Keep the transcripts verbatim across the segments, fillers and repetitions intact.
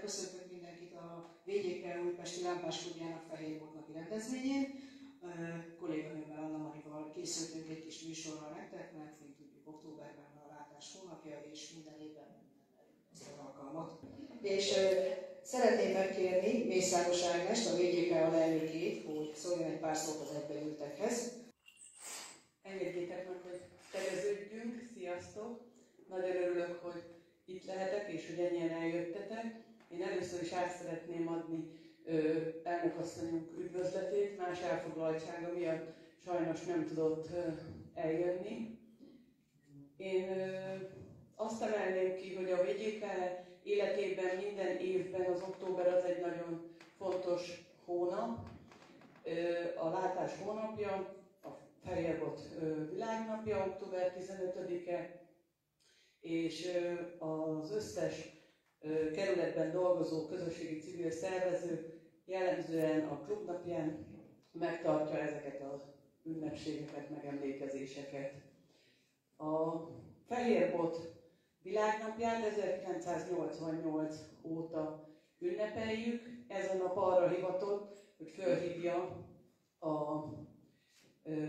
köszöntök mindenkit a vé gé ká Újpesti Lámpáskodjának Fehérbolt napi rendezvényén. Kolléganőmmel, Anna Marival készültünk egy kis műsorral nektek, mert mint tudjuk, októberben van a látás hónapja, és minden évben ezt az alkalmat. És szeretném megkérni Mészáros Ágnest, a vé gé ká alelnökét, hogy szóljon egy pár szót az egybeültekhez. Engedjétek meg, hogy tegeződjünk. Sziasztok! Nagyon örülök, hogy itt lehetek, és hogy ennyien eljöttetek. Én először is át szeretném adni elnökasszonyunk üdvözletét, más elfoglaltsága miatt sajnos nem tudott ö, eljönni. Én ö, azt emelném ki, hogy a vé gé ká életében minden évben az október az egy nagyon fontos hónap. Ö, a látás hónapja, a Fehérbolt világnapja, október tizenötödike, és ö, az összes kerületben dolgozó közösségi civil szervező jellemzően a klubnapján megtartja ezeket az ünnepségeket, megemlékezéseket. A Fehérbolt világnapját ezerkilencszáznyolcvannyolc óta ünnepeljük. Ez a nap arra hivatott, hogy fölhívja a ö,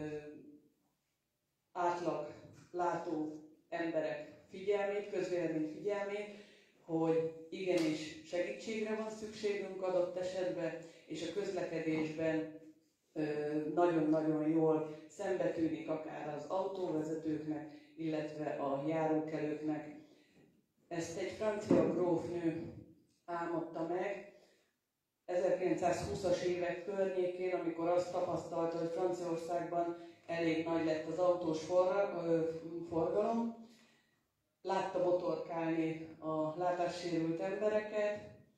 átlag látó emberek figyelmét, közvélemény figyelmét, hogy igenis segítségre van szükségünk adott esetben, és a közlekedésben nagyon-nagyon jól szembetűnik akár az autóvezetőknek, illetve a járókelőknek. Ezt egy francia grófnő álmodta meg ezerkilencszázhúszas évek környékén, amikor azt tapasztalta, hogy Franciaországban elég nagy lett az autós forgalom. Látta botorkálni a látássérült embereket,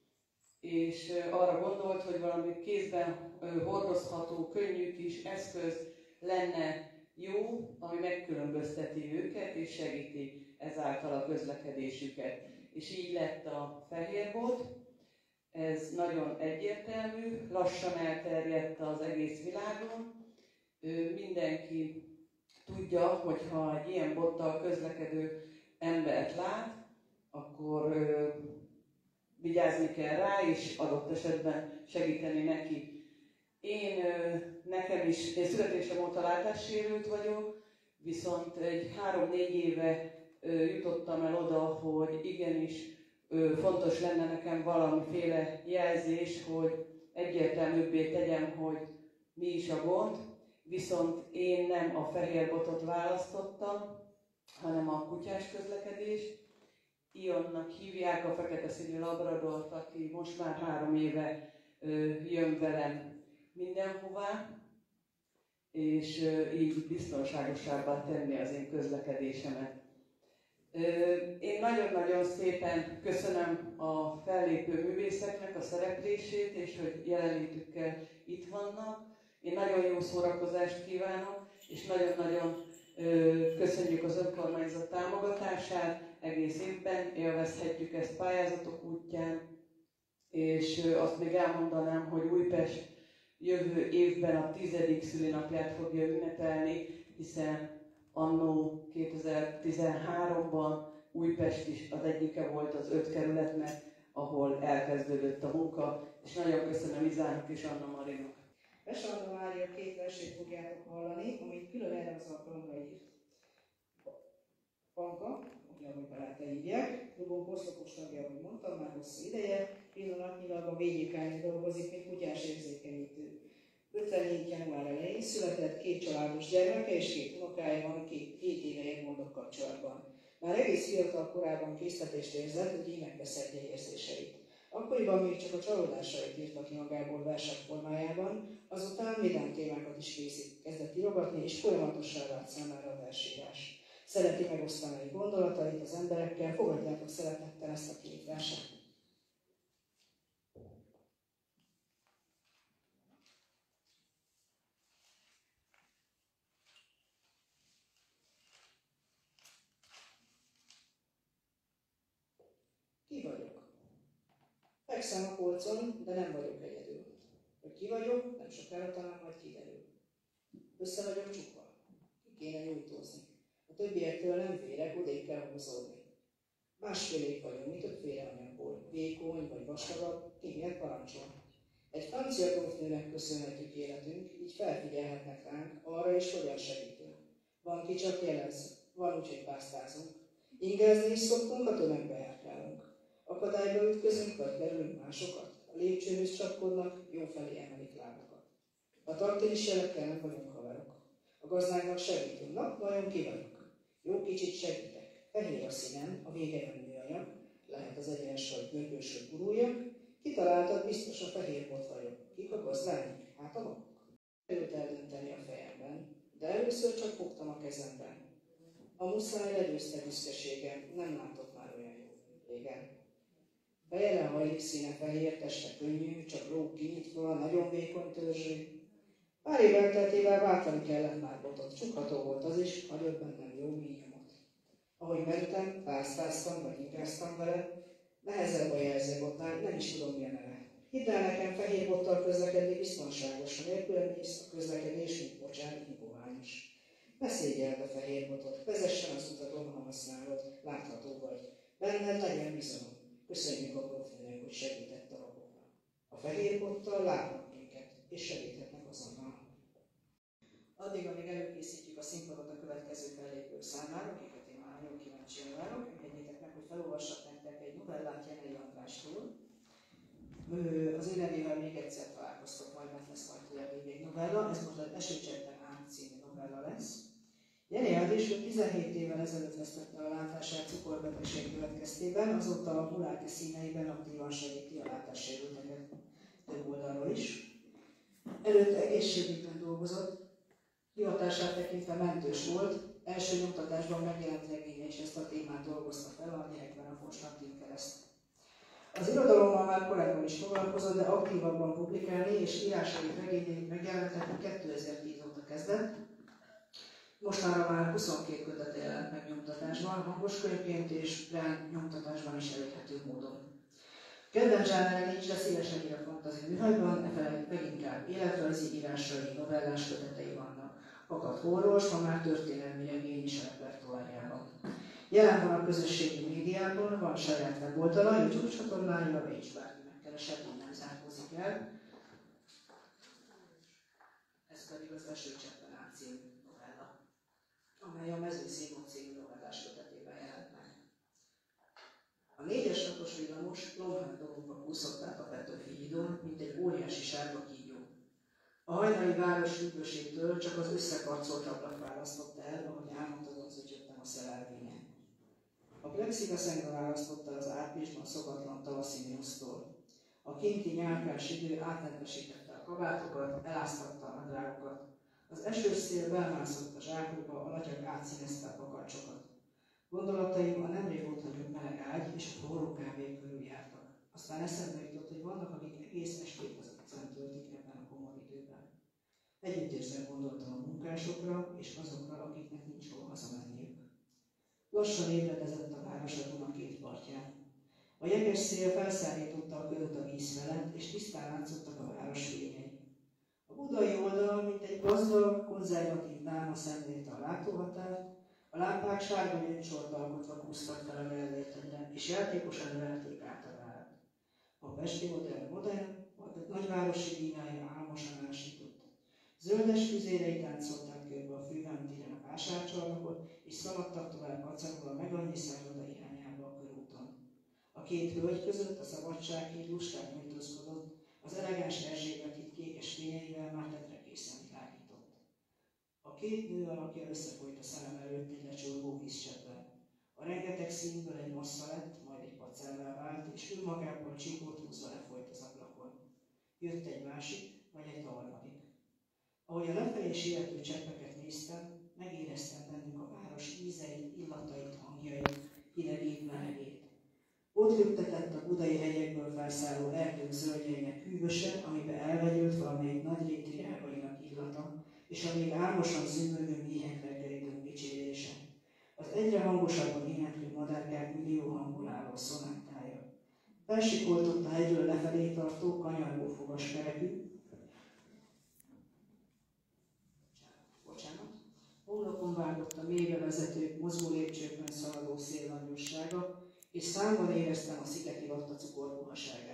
és arra gondolt, hogy valami kézben hordozható, könnyű kis eszköz lenne jó, ami megkülönbözteti őket és segíti ezáltal a közlekedésüket. És így lett a Fehérbolt. Ez nagyon egyértelmű, lassan elterjedt az egész világon. Mindenki tudja, hogy ha egy ilyen bottal közlekedő embert lát, akkor ö, vigyázni kell rá, és adott esetben segíteni neki. Én, ö, nekem is, én születésem óta látássérült vagyok, viszont egy három-négy éve ö, jutottam el oda, hogy igenis ö, fontos lenne nekem valamiféle jelzés, hogy egyértelműbbé tegyem, hogy mi is a gond, viszont én nem a Fehérboltot választottam, hanem a kutyás közlekedés. Ionnak hívják a fekete színű labradort, aki most már három éve ö, jön velem mindenhová, és ö, így biztonságosabbá tenni az én közlekedésemet. Ö, én nagyon-nagyon szépen köszönöm a fellépő művészeknek a szereplését, és hogy jelenlétükkel itt vannak. Én nagyon jó szórakozást kívánok, és nagyon-nagyon köszönjük az önkormányzat támogatását, egész évben élvezhetjük ezt pályázatok útján, és azt még elmondanám, hogy Újpest jövő évben a tizedik szülinapját fogja ünnepelni, hiszen anno kétezer-tizenháromban Újpest is az egyike volt az öt kerületnek, ahol elkezdődött a munka, és nagyon köszönöm Izának és Anna Marinak. Bese Anna Mária két versét fogjátok hallani, amit külön erre az alkalomra írt. Panka, ugye ahogy barátai hívják, klubon poszlopos tagja, ahogy mondtam, már hosszú ideje, pillanatnyilag a vé gé ká-nél dolgozik, mint kutyás érzékenyítő. ötvennégy január elején született, két családos gyermeke és két unokája van, két, két éve Egmondok kapcsolatban. Már egész fiatal korában késztetést érzett, hogy így megbeszedje érzéseit. Akkoriban még csak a csalódásait írtak ki magából versek formájában, azután vidám témákat is készít, kezdett írogatni, és folyamatosan vált számára a versírás. Szereti megosztani gondolatait az emberekkel, fogadjátok szeretettel ezt a két verset. Ki vagyok? Fekszem a polcon, de nem vagyok egyedül. Hogy ki vagyok, nem sokára talán majd kiderül. Össze vagyok csukva. Ki kéne nyújtózni. A többiektől nem félek, odébb kell húzódni. Másfélék vagyok, mi többféle anyagból. Vékony, annyi vagy vastagabb, téged parancsol. Egy francia grófnőnek köszönhetjük életünk, így felfigyelhetnek ránk, arra is hogyan segítünk. Van ki csak jelez, van úgy, hogy pásztázunk. Ingázni is szoktunk, a tömegbe járkálunk. Akadályba ütközünk, vagy kerülünk másokat. A lépcsőhöz csapkodnak, jó felé emelik lábukat. A taktilis jelekkel nem vagyunk haverok. A gazdánknak segítünk, na, vajon ki vagyok? Jó kicsit segítek. Fehér a színem, a végeim műanyag, lehet az egyenes vagy görbős vagy gurújak. Kitaláltad, biztos a fehér bot vagyok. Kik a gazdáink? Hát a maguk. Előtt eldönteni a fejemben, de először csak fogtam a kezemben. A muszáj legyőzte büszkeségem, nem látott már olyan jó régen. Fejre hajlik, színe fehér, teste könnyű, csak lóg kinyitva, nagyon vékony törzsű. Pár év elteltével váltani kellett már botot, csukható volt az is, hagyott bennem jó mély nyomot. Ahogy mentem, pásztáztam vagy ingáztam vele, nehezebb a jelzőbotnál, nem is tudom mi a neve. Hidd el nekem, fehér bottal közlekedni biztonságos, ha nélkülem mész, a közlekedés, mint bocsánat, hipoványos. Ne szégyeld a fehér botot, vezessen az utakon, ha használod, látható vagy. Benned legyen bizalom. Köszönjük a grófnőnek, hogy segített a raboknak. A fehér bottal látnak minket, és segíthetnek azonnal. Addig, amíg előkészítjük a színpadot a következő fellépők számára, akiket én már nagyon kíváncsian várok, engedjétek meg, hogy felolvassak nektek egy novellát Jenei Andrástól. Az ő nevével még egyszer találkoztok, majd mert lesz majd tőle még egy novella, ez most az Esőcseppen ám című novella lesz. Jenei András tizenhét évvel ezelőtt vesztette a látását cukorbetegség következtében, azóta a Muláki színeiben aktívan segíti a látássérülteket több oldalról is. Előtte egészségügyben dolgozott, hivatását tekintve mentős volt, első nyomtatásban megjelent regénye is ezt a témát dolgozta fel a Gyerekben a Konstantin kereszt. Az irodalommal már korábban is foglalkozott, de aktívabban publikálni és írásait regényeit megjelentetni kétezer-tíz óta kezdett. Mostanra már huszonkét kötete jelent meg nyomtatásban, hangos könyvként és rán nyomtatásban is elérhető módon. Kedvenc zsánere nincs, de szívesen ír a fantasy műhelyban, efelett leginkább életrajzi írásai, novellás kötetei vannak. Fakat horror, ma már történelmi regény is repertoárjában. Jelen van a közösségi médiában, van saját weboldala, YouTube csatornája, és bárki megkeresett, így nem zárkózik el. Ez pedig az Esőcseppen át című novella, amely a Mezőszínó című novellás kötetében jelent meg. A négyes napos villamos lomhán dologba kúszott át a Petőfi hídon, mint egy óriási sárga kígyó. A hajnali város függőségtől csak az összekarcolt ablak választotta el, ahogy álmodtazon zötyögtem a szelelvényen. A plexiglaszenga választotta az áprilisban szokatlan tavaszi mínusztól. A kinti nyálkás idő átnedvesítette a kabátokat, eláztatta a nadrágokat. Az esős szél belmászott a zsákokba, a latyak átszínezte a pakancsokat. Gondolataim a nemrég ott hagyott meleg ágy és a forró kávé körül jártak. Aztán eszembe jutott, hogy vannak, akik egész estét az utcán töltik ebben a komor időben. Együttérzően gondoltam a munkásokra és azokra, akiknek nincs hol hazamenniük. Lassan ébredezett a város a Duna két partján. A jeges szél felszállította a körút a víz felett, és tisztán látszottak a város fényei. A budai oldal, mint egy gazdag, konzervatív dáma szemlélte a látóhatárt, a lámpák sárga gyöngycsort alkotva kúztak fel a Gellérthegyre, és játékosan verték át a várat. A pesti modern modern, a nagyvárosi dínája álmosan ásított. Zöldes füzérei táncolták körbe a fővámtéren a vásárcsarnokot, és szaladtak tovább kacagva a meg annyi szálloda irányába a körúton. A két hölgy között a Szabadsághíd lustán nyújtózkodott, az elegáns Erzsébet híd kékes fényeivel már tetre készen világított. A két nő alakja összefolyt a szemem előtt egy lecsorgó vízcseppben. A rengeteg színből egy massza lett, majd egy pacellá vált, és ő magában csíkot húzva lefolyt az ablakon. Jött egy másik, vagy egy harmadik. Ahogy a lefelé siető cseppeket néztem, megéreztem bennük a város ízeit, illatait, hangjait, hidegét, melegét. Ott lüktetett a budai hegyekből felszálló erdők zöldjeinek hűvöse, amiben elvegyült valamelyik nagy réti rágainak illata, és a még álmosan zümmögő méhek reggelidőn dicsérése. Az egyre hangosabban éneklő madárkák millió hangon álló szonátája. Felsikoltott a hegyről lefelé tartó kanyargó fogaskerekű, homlokon vágott a mélyre vezető, mozgó lépcsőkön szaladó szél nagyossága, és számban éreztem a szigeti vatta cukorpuhaságát.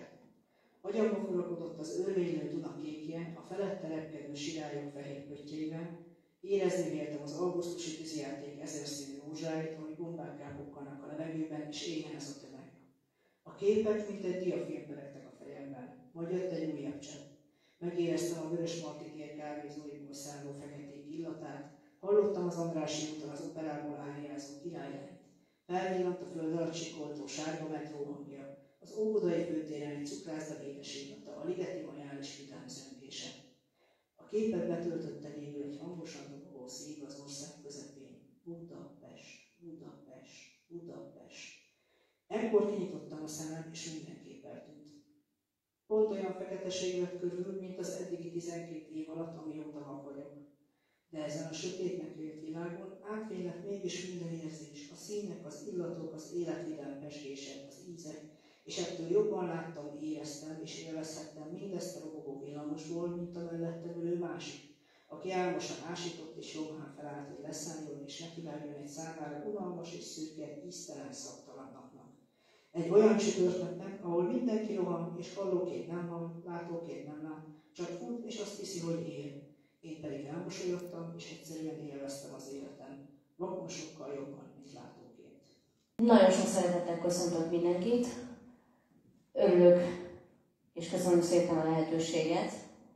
Agyamba furakodott az örvénylő Duna kékje, a felette repkedő sirályok fehér pöttyeivel. Érezni véltem az augusztusi tűzijáték ezerszínű rózsáit, ahogy gombákká bukkannak a levegőben, és éhen ez a tömeg. A képek, mint egy diafilm peregtek a fejemben. Majd jött egy újabb csepp. Megéreztem a vörös martikér kávézóiból szálló feketék illatát, hallottam az Andrássy úton az operából áriázó királylányt. Felvillant a föld alatt sikoltó sárga metró hangja, az óbudai főtéren egy cukrászda édes illata, a ligeti majális vidám zöngése. A képet betöltötte végül egy hangosan dobogó szív az ország közepén. Budapest, Budapest, Budapest. Ekkor kinyitottam a szemem, és mindenképp eltűnt. Pont olyan feketeség lett körül, mint az eddigi tizenkét év alatt, amióta vak vagyok. De ezen a sötétnek vélt világon átfénylett mégis minden érzés, a színek, az illatok, az életvidám pesgése, az ízek, és ettől jobban láttam, éreztem és élvezhettem mindezt a robogó villamosból, mint a mellettem ülő másik, aki álmosan ásított és jobbhán felállt, hogy leszálljon és nekivágjon egy számára unalmas és szürke, íztelen szaktalan napnak. Egy olyan csütörtöknek, ahol mindenki rohan, és hallóként nem hall, látóként nem lát, csak fut, és azt hiszi, hogy él. Én pedig elmosolyodtam, és egyszerűen élveztem az életem. Vakon sokkal jobban, mint látóként. Nagyon sok szeretettel köszöntök mindenkit. Örülök, és köszönöm szépen a lehetőséget.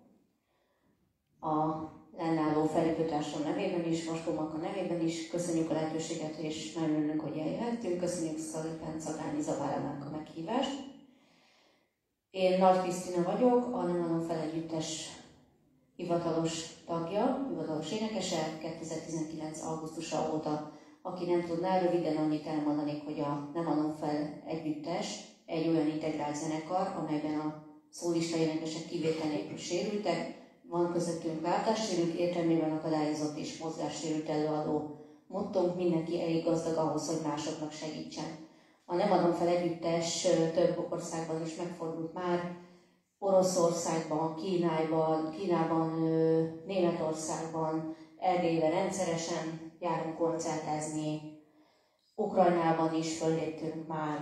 A lennálló felépítőtársam nevében is, Vaskó Magka nevében is köszönjük a lehetőséget, és nagyon örülünk, hogy eljöhettünk. Köszönjük szépen Szagányi Zavárának a meghívást. Én Nagy Krisztina vagyok, a Nem Adom Fel Együttes hivatalos tagja, hivatalos énekese, kétezer-tizenkilenc. augusztusa óta. Aki nem tudná, röviden annyit elmondanék, hogy a Nem Adom Fel Együttes egy olyan integrált zenekar, amelyben a szólista énekesek kivétel nélkül sérültek, van közöttünk látássérült, értelmében akadályozott és mozgássérült előadó. Mottónk: mindenki elég gazdag ahhoz, hogy másoknak segítsen. A Nem Adom Fel Együttes több országban is megfordult már, Oroszországban, Kínában, Kínában, Németországban, Erdélyben rendszeresen járunk koncertezni, Ukrajnában is fölléptünk már,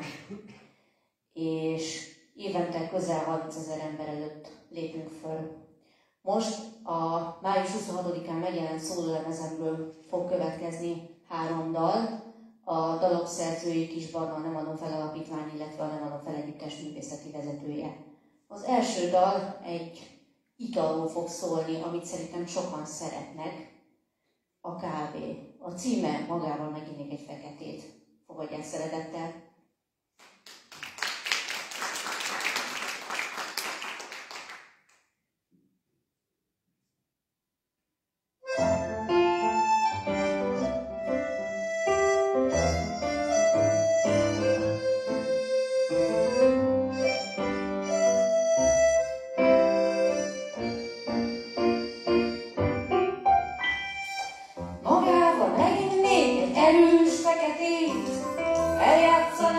és évente közel harmincezer ember előtt lépünk föl. Most a május huszonhatodikán megjelent szólólemezemből fog következni három dal. A dalok szerzői Kis Barna, a Nem Adom Fel Alapítvány, illetve a Nem Adom Fel Együttes művészeti vezetője. Az első dal egy italról fog szólni, amit szerintem sokan szeretnek, a kávé. A címe magával meginnék egy feketét. Fogadják szeretettel! Magával meginnék egy erős feketét, eljátszani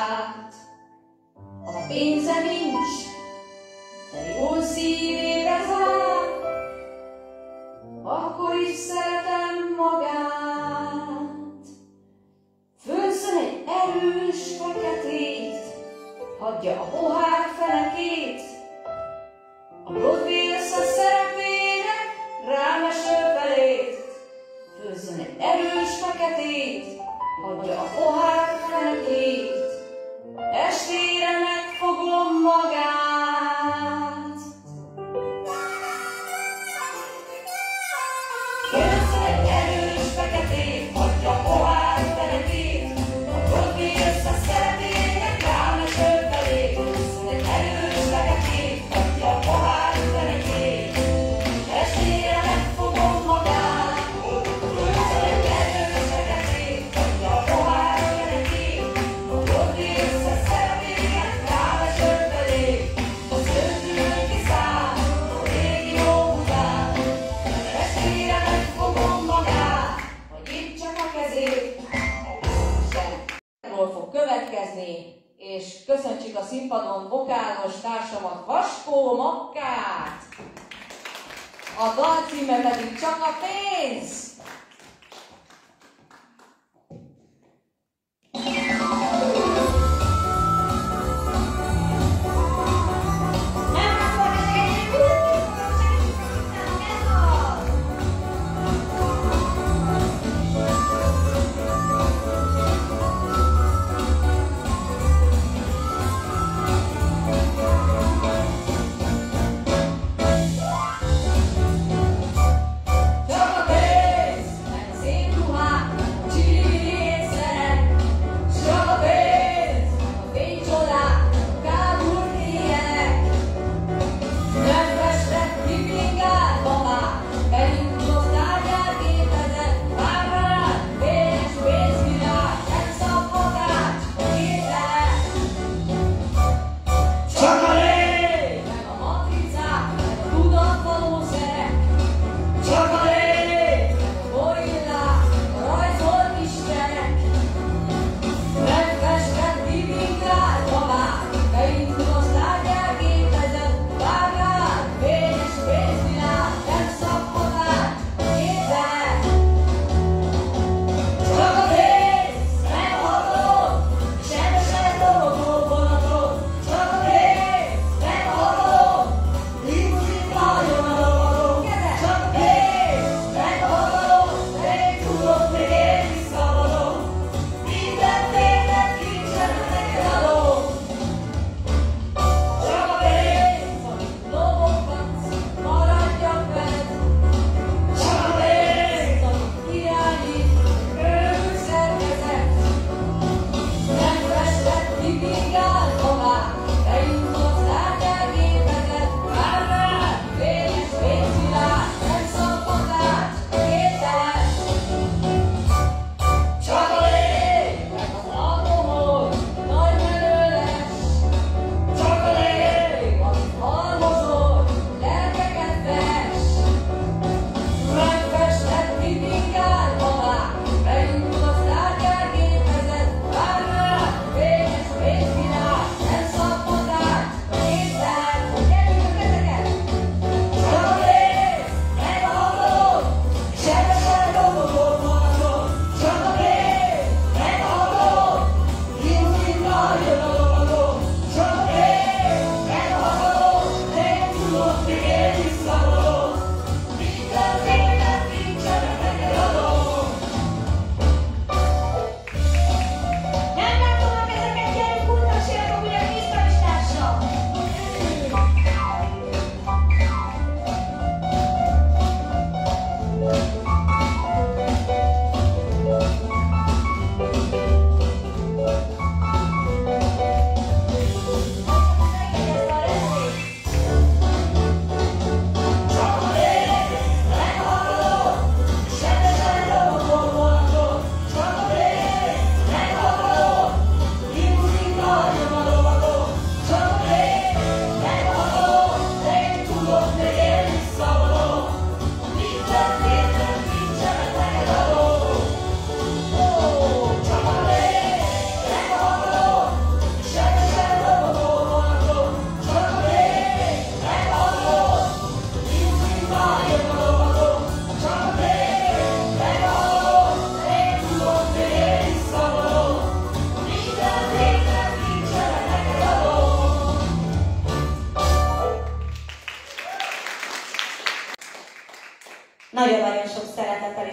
szállt. A pénze nincs, de jó szívére zár, akkor is szeretem magát. Főzzön egy erős feketét, hagyja a pohár fenekét, a Broadway-a szerepének rámeső felét. Főzzön egy erős feketét, hagyja a pohár fenekét, estére megfogom magát. Főzzön egy erős feketét, hagyja a pohár fenekét, a Broadway-a szerepének rámeső felét. Főzzön egy erős feketét, hagyja a pohár fenekét, estére megfogom magát. Főzzön egy erős feketét, hagyja a pohár fenekét, a Broadway-a szerepének rámeső felét. A szőzőn kiszáll a régió után, estére megfogom magát, hogy itt csak a kezét. Ról fog következni, és köszöntsük a színpadon vokálos társamat, Vaskó Makkát. A dal címe pedig Csak a pénz. Csak a pénz!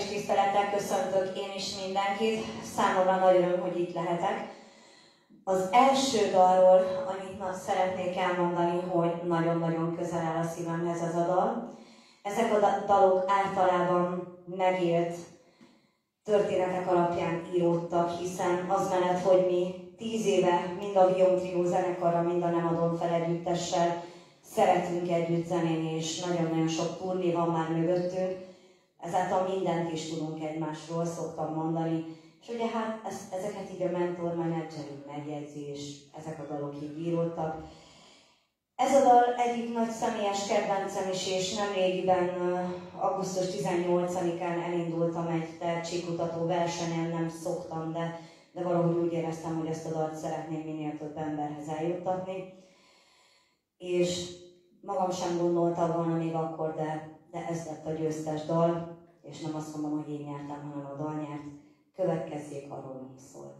és tisztelettel köszöntök én is mindenkit. Számomra nagy öröm, hogy itt lehetek. Az első dalról annyit szeretnék elmondani, hogy nagyon-nagyon közel áll a szívemhez ez a dal. Ezek a dalok általában megélt történetek alapján íródtak, hiszen az mellett, hogy mi tíz éve mind a Guillaume Trio zenekarra, mind a Nem adom fel együttessel szeretünk együtt zenélni, és nagyon-nagyon sok turné van már mögöttünk, ezáltal mindent is tudunk egymásról, szoktam mondani. És ugye hát ezt, ezeket így a mentor menedzserünk megjegyzi, és ezek a dalok így íródtak. Ez a dal egyik nagy személyes kedvencem is, és nemrégiben, augusztus tizennyolcadikán elindultam egy tehetségkutató versenyen, nem szoktam, de, de valahogy úgy éreztem, hogy ezt a dalt szeretném minél több emberhez eljuttatni. És magam sem gondoltam volna még akkor, de, de ez lett a győztes dal, és nem azt mondom, hogy én nyertem, hanem a dal nyert. Következzék, arról mi szólt.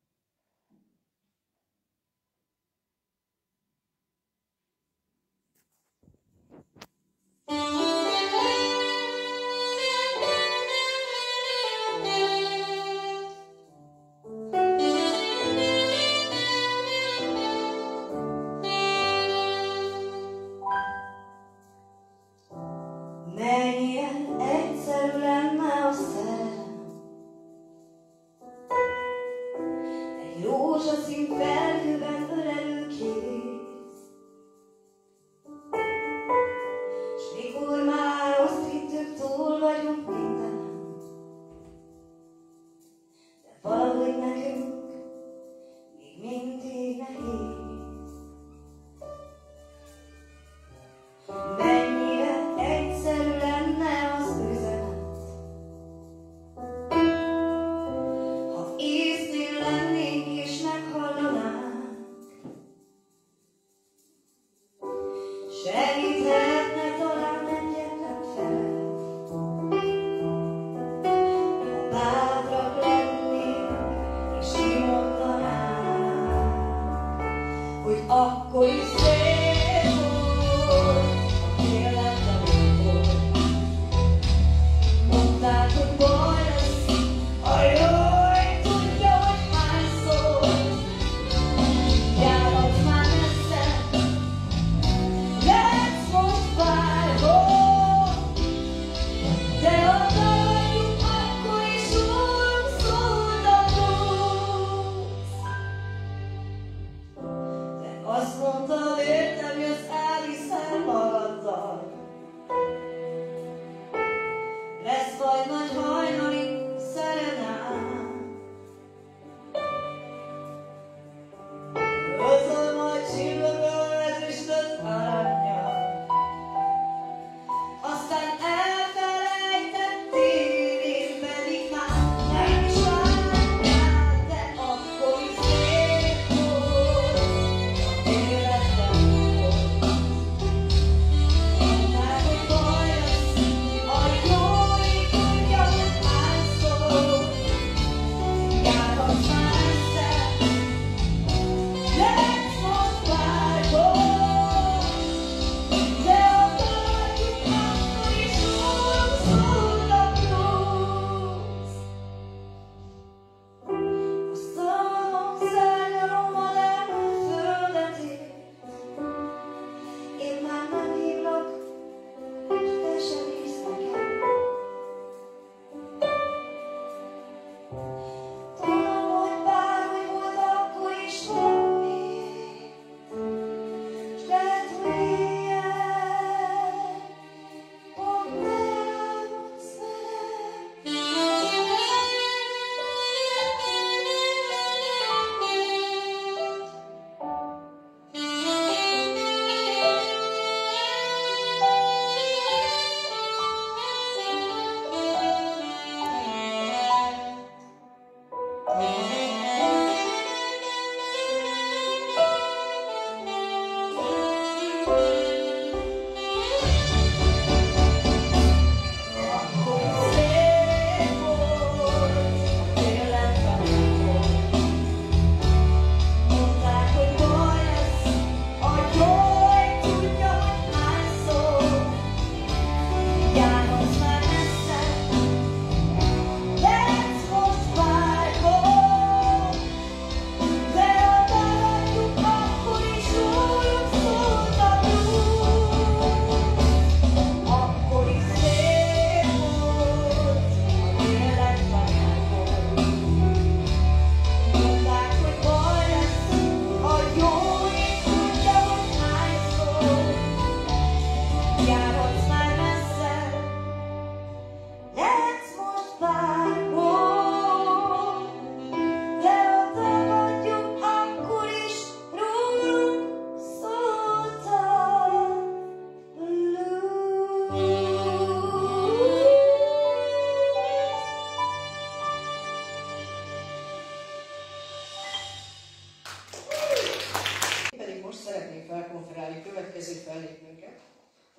Mennyien egyszerű lenne a szerelem, egy rózsaszín felhőben ölelő kéz, s mikor már azt hittük, túl vagyunk mindenen, de valahogy nekünk még mindig nehéz. Mennyire egyszerű lenne az üzenet, ha észnél lennénk és meghallanánk, segíthetne talán egyetlen fel, ha bátrak lennénk és kimondanánk, hogy akkor is szép volt. Mondták, hogy baj lesz, a jaj, tudja, hogy hányszor járhatsz már messze, lesz most bárhol, de a daljuk akkor is úgy szólt a blues. De azt mondta, értem, jössz, elhiszel magaddal, lesz vagy nagy hajnali szerenám, hozzá majd csillogó ezüstöt aranyjal, aztán elfelejtettél, én pedig már nem is várjál, de akkor is szép volt az életben.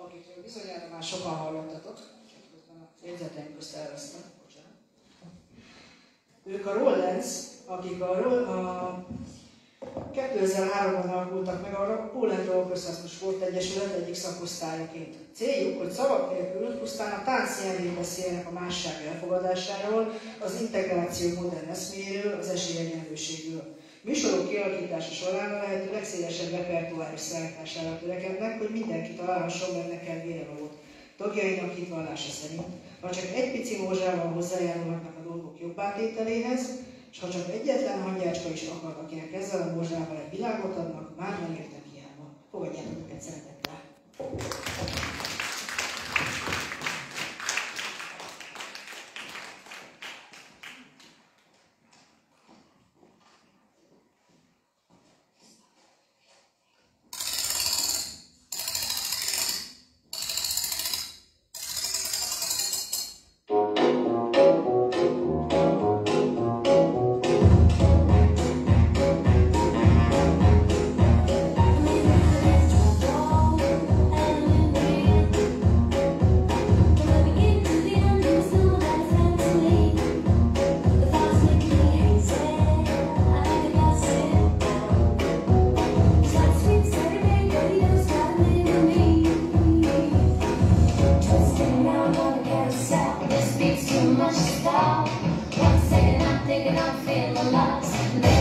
akikről bizonyára már sokan hallottatok, csak közben a jegyzeteim közt elvesztem, bocsánat. Ők a Rollens, akik a, a kétezer-háromban alakultak meg a Poland Roll Közhasznos Sportegyesület egyik szakosztályaként. Céljuk, hogy szavak nélkül pusztán a tánc nyelvén beszélnek a másság elfogadásáról, az integráció modern eszméjéről, az esélyegyenlőségről. Műsorok kialakítása során a lehető legszélesebb repertoár és szállítására törekednek, hogy mindenki találhasson benne kedvére valót. Tagjainak hitvallása szerint, ha csak egy pici morzsával hozzájárulhatnak a dolgok jobbátételéhez, és ha csak egyetlen hangyácska is akar, akinek ezzel a morzsával egy világot adnak, már nem értek hiába. Fogadjátok őket szeretettel! One second I'm thinking I'm feeling lost.